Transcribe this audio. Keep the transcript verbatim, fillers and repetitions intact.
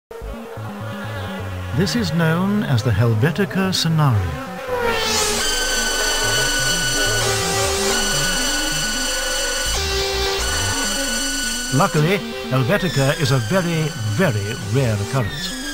This is known as the Helvetica Scenario. Luckily, Helvetica is a very, very rare occurrence.